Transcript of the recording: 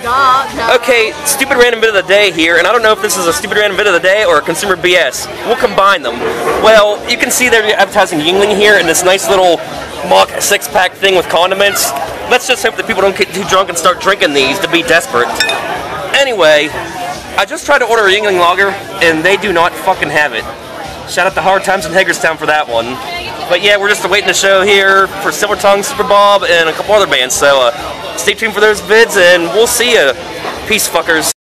Okay, stupid random bit of the day here, and I don't know if this is a stupid random bit of the day or a consumer BS. We'll combine them. Well, you can see they're advertising Yuengling here in this nice little mock six-pack thing with condiments. Let's just hope that people don't get too drunk and start drinking these to be desperate. Anyway, I just tried to order a Yuengling lager, and they do not fucking have it. Shout out to Hard Times in Hagerstown for that one. But yeah, we're just awaiting the show here for Silver Tongue, Super Bob, and a couple other bands. So stay tuned for those vids, and we'll see ya. Peace, fuckers.